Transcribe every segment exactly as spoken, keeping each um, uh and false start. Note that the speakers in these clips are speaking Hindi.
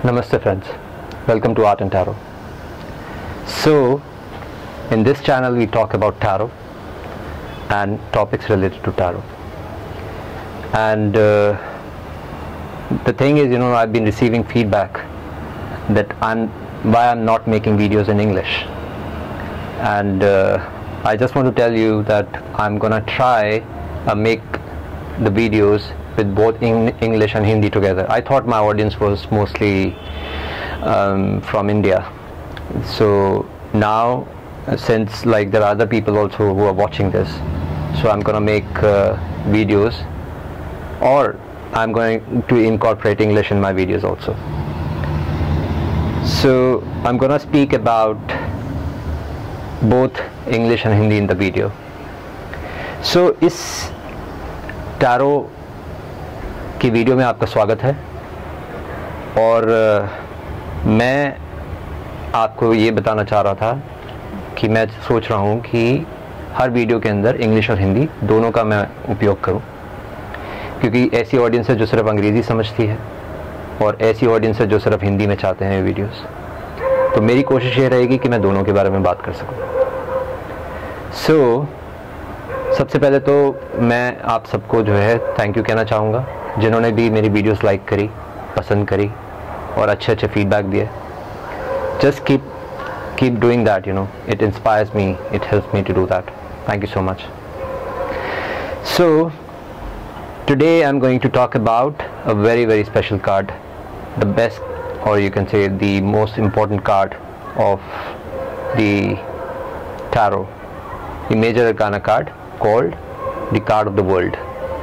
Namaste friends, welcome to Art and Tarot. So, in this channel we talk about tarot and topics related to tarot. And uh, the thing is, you know, I've been receiving feedback that I'm why I'm not making videos in English. And uh, I just want to tell you that I'm gonna try uh, make the videos with both in English and Hindi together. I thought my audience was mostly um, from India, so now uh, since like there are other people also who are watching this, so I'm gonna make uh, videos, or I'm going to incorporate English in my videos also. So I'm gonna speak about both English and Hindi in the video. So इस टैरो की वीडियो में आपका स्वागत है, और uh, मैं आपको ये बताना चाह रहा था कि मैं सोच रहा हूँ कि हर वीडियो के अंदर इंग्लिश और हिंदी दोनों का मैं उपयोग करूँ, क्योंकि ऐसी ऑडियंस है जो सिर्फ अंग्रेज़ी समझती है और ऐसी ऑडियंस है जो सिर्फ हिंदी में चाहते हैं वीडियोस। तो मेरी कोशिश ये रहेगी कि मैं दोनों के बारे में बात कर सकूँ। सो so, सबसे पहले तो मैं आप सबको जो है थैंक यू कहना चाहूँगा, जिन्होंने भी मेरी वीडियोस लाइक करी, पसंद करी और अच्छे अच्छे फीडबैक दिए। Just keep keep doing that, you know, it inspires me, it helps me to do that. Thank you so much. So today I'm going to talk about a very very special card, the best, or you can say the most important card of the tarot, the major arcana card called the card of the world.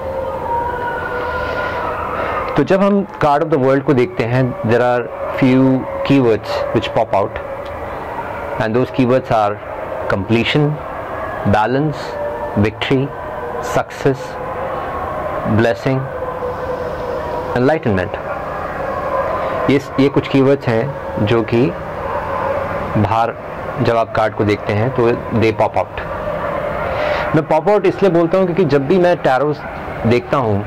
तो जब हम card of the world को देखते हैं, there are few keywords which pop out, and those keywords are completion, balance, victory, success, blessing, enlightenment. ये ये कुछ कीवर्ड्स हैं जो कि बाहर जब आप कार्ड को देखते हैं तो दे पॉप आउट। मैं पॉप आउट इसलिए बोलता हूँ क्योंकि जब भी मैं टैरो देखता हूँ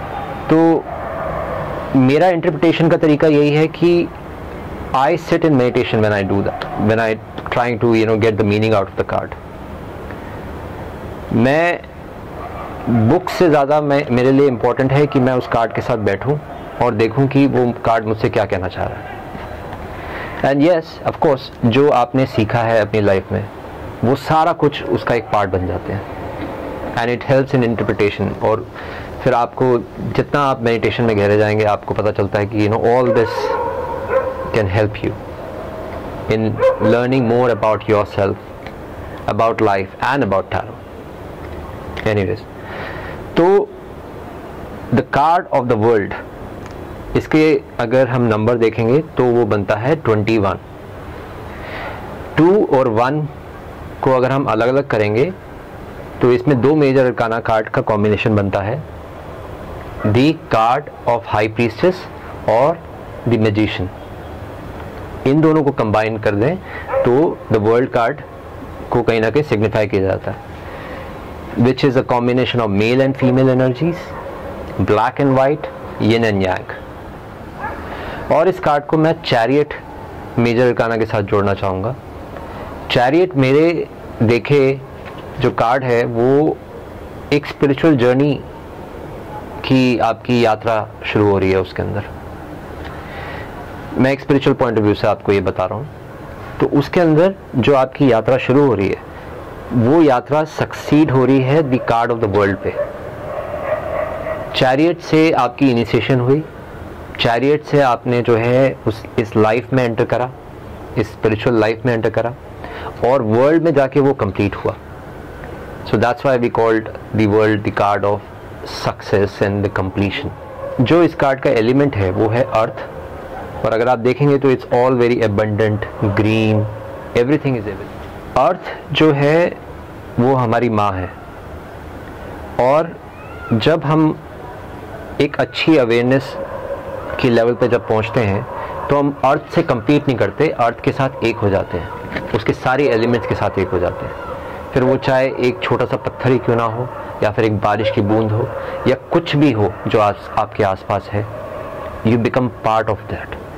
तो मेरा इंटरप्रिटेशन का तरीका यही है कि I sit in meditation when I do that, when I trying to you know get the meaning out of the card. मैं बुक से ज़्यादा मैं मेरे लिए इम्पोर्टेंट है कि मैं उस कार्ड के साथ बैठूं और देखूं कि वो कार्ड मुझसे क्या कहना चाह रहा है। एंड यस, ऑफ कोर्स, जो आपने सीखा है अपनी लाइफ में वो सारा कुछ उसका एक पार्ट बन जाते हैं, and it helps in interpretation. और फिर आपको जितना आप मेडिटेशन में गहरे जाएंगे आपको पता चलता है कि you know all this can help you in learning more about yourself, about life and about tarot. Anyways, तो the card of the world, इसके अगर हम नंबर देखेंगे तो वो बनता है ट्वेंटी वन। टू और वन को अगर हम अलग अलग करेंगे तो इसमें दो मेजर अरकाना कार्ड का कॉम्बिनेशन बनता है, the card of high priestess और द मैजिशियन। इन दोनों को कंबाइन कर दें तो द वर्ल्ड कार्ड को कहीं ना कहीं सिग्निफाई किया जाता है, which is a combination of male and female energies, black and white, yin and yang. और इस कार्ड को मैं चैरियट मेजर अरकाना के साथ जोड़ना चाहूँगा। चैरियट मेरे देखे जो कार्ड है वो एक स्पिरिचुअल जर्नी की आपकी यात्रा शुरू हो रही है उसके अंदर। मैं एक स्पिरिचुअल पॉइंट ऑफ व्यू से आपको ये बता रहा हूँ। तो उसके अंदर जो आपकी यात्रा शुरू हो रही है वो यात्रा सक्सीड हो रही है the card of the world पे। चैरियट से आपकी इनिशिएशन हुई, चैरियट से आपने जो है उस इस लाइफ में एंटर करा, इस स्पिरिचुअल लाइफ में एंटर करा, और वर्ल्ड में जाके वो कंप्लीट हुआ। So that's why we called the world the card of success and the completion. जो इस कार्ड का एलिमेंट है वो है अर्थ, और अगर आप देखेंगे तो it's all very abundant, green, everything is everything. Earth जो है वो हमारी माँ है, और जब हम एक अच्छी अवेयरनेस की लेवल पे जब पहुंचते हैं तो हम अर्थ से कंपीट नहीं करते, अर्थ के साथ एक हो जाते हैं, उसके सारे एलिमेंट्स के साथ एक हो जाते हैं। फिर वो चाहे एक छोटा सा पत्थर ही क्यों ना हो, या फिर एक बारिश की बूंद हो, या कुछ भी हो जो आज आपके आसपास है, you become part of that.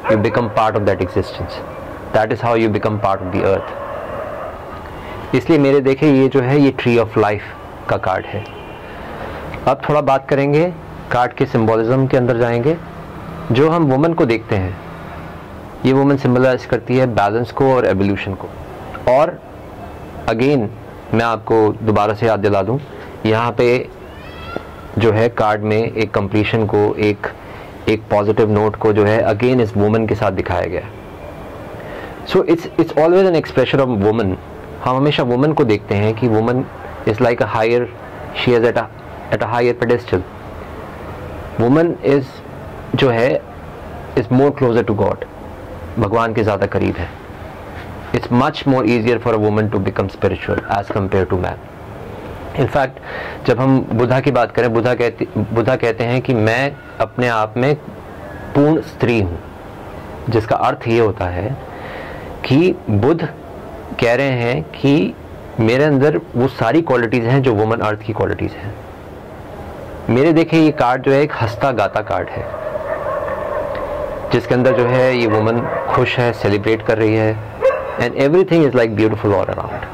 you become part of that existence. That is how you become part of the earth. इसलिए मेरे देखे ये जो है ये ट्री ऑफ लाइफ का कार्ड है. अब थोड़ा बात करेंगे कार्ड के सिंबोलिज्म के अंदर जाएंगे. जो हम वुमन को देखते हैं, ये वुमन सिंबलाइज करती है बैलेंस को और एवोल्यूशन को. और अगेन मैं आपको दोबारा से याद दिला दूं, यहाँ पे जो है कार्ड में एक कंप्लीशन को, एक एक पॉजिटिव नोट को जो है अगेन इस वुमन के साथ दिखाया गया. So it's it's always an expression of woman. हम हमेशा वुमन को देखते हैं कि woman is like a higher, she is at a at a higher pedestal. Woman is जो है is more closer to God, भगवान के ज़्यादा करीब है. It's much more easier for a woman to become spiritual as compare to man. In fact जब हम बुद्धा की बात करें, बुद्धा कहते बुद्धा कहते हैं कि मैं अपने आप में पूर्ण स्त्री हूँ, जिसका अर्थ ये होता है कि बुद्ध कह रहे हैं कि मेरे अंदर वो सारी क्वालिटीज़ हैं जो वुमन अर्थ की क्वालिटीज़ हैं. मेरे देखे ये कार्ड जो है एक हंसता गाता कार्ड है, जिसके अंदर जो है ये वुमन खुश है, सेलिब्रेट कर रही है, and everything is like beautiful all around.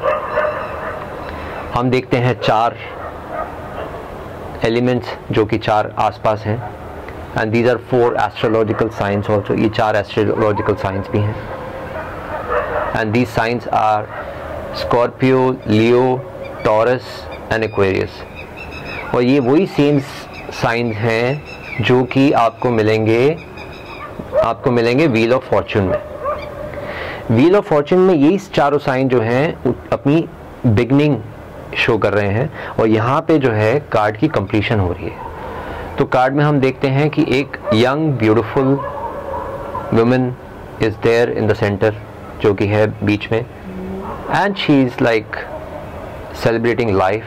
हम देखते हैं चार एलिमेंट्स जो कि चार आसपास हैं, and these are four astrological science also. ये चार एस्ट्रोलॉजिकल साइंस भी हैं, and these science are Scorpio, Leo, Taurus and Aquarius. और ये वही सेम साइंस हैं जो कि आपको मिलेंगे आपको मिलेंगे व्हील ऑफ फॉर्चून में. व्हील ऑफ फॉर्चून में ये चारों साइन जो हैं अपनी बिगनिंग शो कर रहे हैं, और यहाँ पे जो है कार्ड की कंप्लीशन हो रही है. तो कार्ड में हम देखते हैं कि एक young beautiful woman is there in the center, जो कि है बीच में, and she is like celebrating life.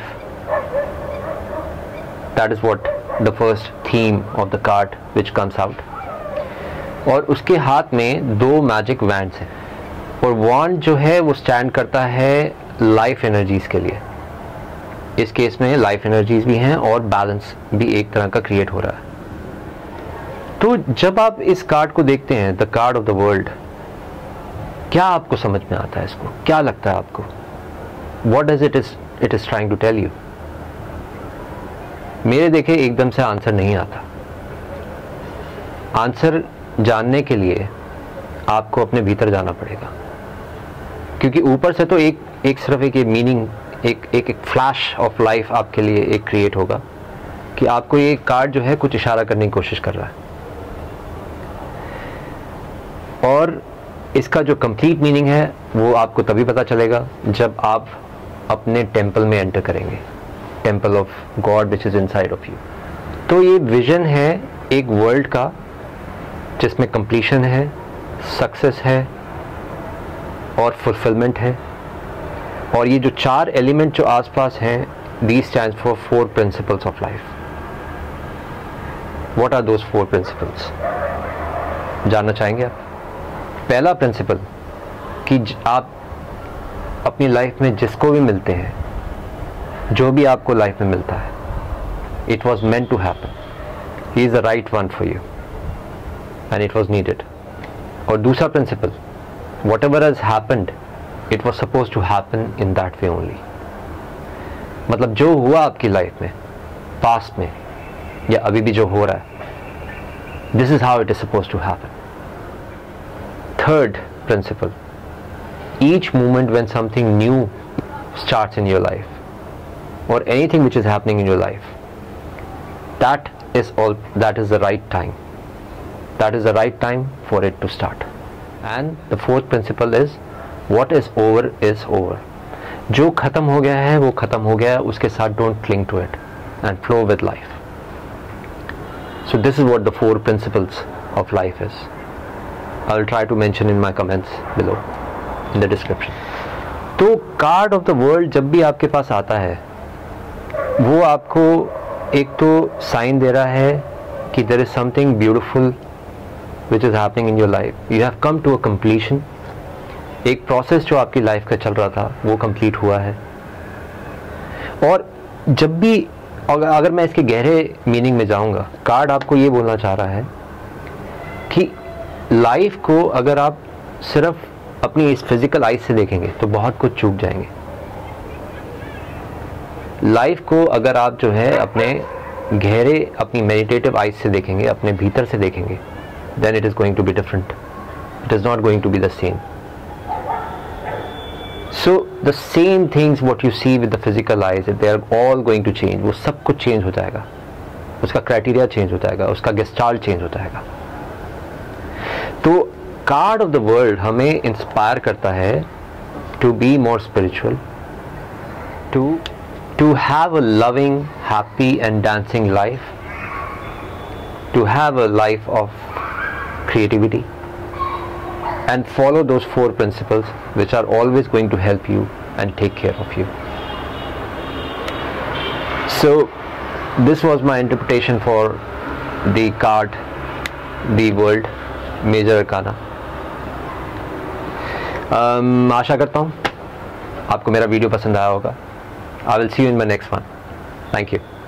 That is what the first theme of the card which comes out. और उसके हाथ में दो मैजिक वैंड्स हैं, और वॉन्ड जो है वो स्टैंड करता है लाइफ एनर्जीज के लिए. इस केस में लाइफ एनर्जीज भी हैं और बैलेंस भी एक तरह का क्रिएट हो रहा है. तो जब आप इस कार्ड को देखते हैं, the card of the world, क्या आपको समझ में आता है? इसको क्या लगता है आपको? What does it is it is trying to tell you? मेरे देखे एकदम से आंसर नहीं आता. आंसर जानने के लिए आपको अपने भीतर जाना पड़ेगा, क्योंकि ऊपर से तो एक एक सिर्फ एक ये मीनिंग, एक एक एक फ्लैश ऑफ लाइफ आपके लिए एक क्रिएट होगा कि आपको ये कार्ड जो है कुछ इशारा करने की कोशिश कर रहा है. और इसका जो कंप्लीट मीनिंग है वो आपको तभी पता चलेगा जब आप अपने टेंपल में एंटर करेंगे, temple of God which is inside of you. तो ये विजन है एक वर्ल्ड का जिसमें कंप्लीशन है, सक्सेस है और फुलफिलमेंट है. और ये जो चार एलिमेंट जो आसपास हैं, these stands for four principles of life. What are those four principles? जानना चाहेंगे आप? पहला प्रिंसिपल कि आप अपनी लाइफ में जिसको भी मिलते हैं, जो भी आपको लाइफ में मिलता है, it was meant to happen. He is the right one for you and it was needed. और दूसरा principle, whatever has happened, it was supposed to happen in that way only. मतलब जो हुआ आपकी लाइफ में, पास्ट में या अभी भी जो हो रहा है, this is how it is supposed to happen. Third principle, each moment when something new starts in your life or anything which is happening in your life, that is all, that is the right time. That is the right time for it to start. And the fourth principle is what is over is over. जो खत्म हो गया है वो खत्म हो गया है, उसके साथ don't cling to it and flow with life. So this is what the four principles of life is. I will try to mention in my comments below in the description. तो कार्ड ऑफ द वर्ल्ड जब भी आपके पास आता है, वो आपको एक तो साइन दे रहा है कि there is something beautiful which is happening in your life. You have come to a completion. एक प्रोसेस जो आपकी लाइफ का चल रहा था वो कंप्लीट हुआ है. और जब भी अगर मैं इसके गहरे मीनिंग में जाऊंगा, कार्ड आपको ये बोलना चाह रहा है कि लाइफ को अगर आप सिर्फ अपनी इस फिजिकल आइज से देखेंगे तो बहुत कुछ चूक जाएंगे। लाइफ को अगर आप जो है अपने गहरे अपनी मेडिटेटिव आइज से देखेंगे, अपने भीतर से देखेंगे, then it is going to be different. It is not going to be the same. So the same things what you see with the physical eyes, they are all going to change. वो सब कुछ चेंज हो जाएगा, उसका क्राइटेरिया चेंज हो जाएगा, उसका गेस्टाल्ट चेंज हो जाएगा। तो कार्ड ऑफ द वर्ल्ड हमें इंस्पायर करता है to be more spiritual, to to have a loving, happy and dancing life, to have a life of creativity, and follow those four principles which are always going to help you and take care of you. So this was my interpretation for the card, the world, major arcana. um, आशा करता हूँ आपको मेरा वीडियो पसंद आया होगा। I will see you in my next one. Thank you.